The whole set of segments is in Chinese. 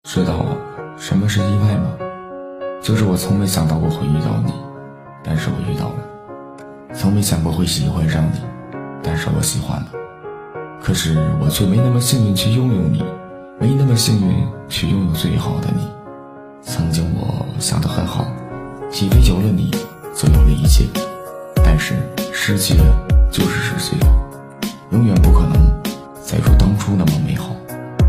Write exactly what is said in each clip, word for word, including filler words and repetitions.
知道什么是意外吗？就是我从没想到过会遇到你，但是我遇到了；从没想过会喜欢上你，但是我喜欢了。可是我却没那么幸运去拥有你，没那么幸运去拥有最好的你。曾经我想得很好，以为有了你就有了一切，但是失去了就是失去了，永远不可能再如当初那么美好。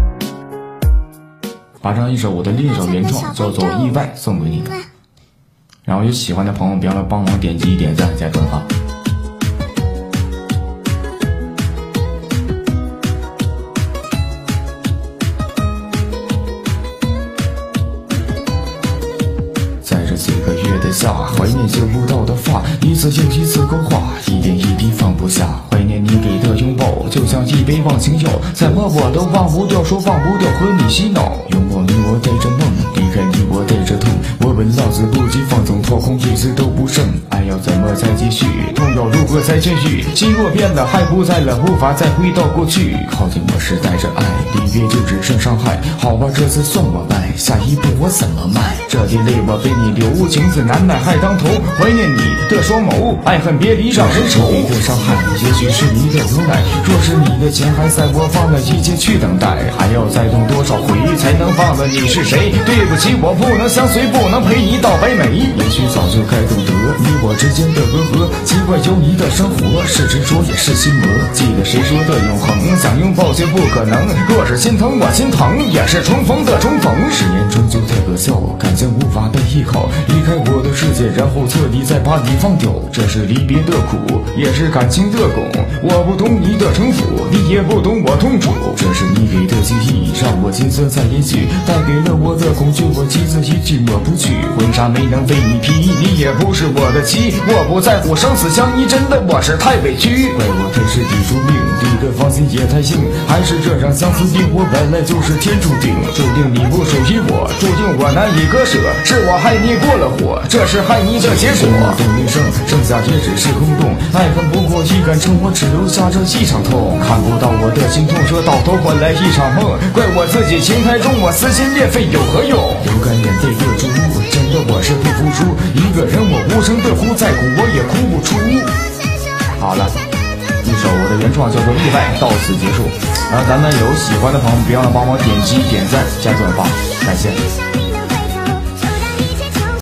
把这样一首我的另一首原创叫做《意外》送给你，然后有喜欢的朋友别忘了帮忙点击点赞加转发。在这几个月的夏，怀念嗅不到的发，一次又一次勾画，一点一滴放不下。怀念你给的拥抱，就像一杯忘情药，怎么我都忘不掉，说忘不掉和你洗脑。拥抱你我带着梦，离开你我带着痛，我本老子不羁放纵，掏空一次都不剩。爱要怎么再继续，痛要如何再痊愈，心若变了还不在了，无法再回到过去。靠近我是带着爱，离别就只剩伤害。好吧，这次算我败，下一步我怎么迈？这滴泪我为你流，情字难耐还当头，怀念你的双眸，爱恨别离让人愁。你的伤害也许是你的无奈，若是你的钱还在，我放了一切去等待，还要再动多少回才能忘了你是谁？对不起，我不能相随，不能陪你到北美。也许早就该懂得你我之间的隔阂，奇怪有你的生活是执着也是心魔。记得谁说的永恒，想拥抱却不可能，若是心疼我心疼，也是重逢的重逢。誓言终究太可笑，感情无法被依靠，离开我的世界，然后彻底再把你放掉。这是离别的苦，也是感情的拱，我不懂你的城府，你也不懂我痛楚。这是你给的记忆，让我心酸在延续，带给了我的恐惧，我妻子一句抹不去。婚纱没能为你披，你也不是我的妻，我不在乎生死相依，真的我是太委屈。怪我太是地主命，离个芳心也太幸，还是这场相思病，我本来就是天注定，注定你不属于我，注定我难以割舍，是我害你过了火，这是害你的结果。懂一生，剩下也只是空洞，爱恨不过一杆秤，我只留下这一场痛，看不到我的心痛，说到头换来一场梦，怪我自己情太重，我撕心裂肺有何用？流干眼泪的珠，真的我是不服输，一个人我无声的哭，再苦我也哭不出。好了，一首我的原创叫做《意外》到此结束，然后咱们有喜欢的朋友别忘了帮忙点击点赞加转发，感谢。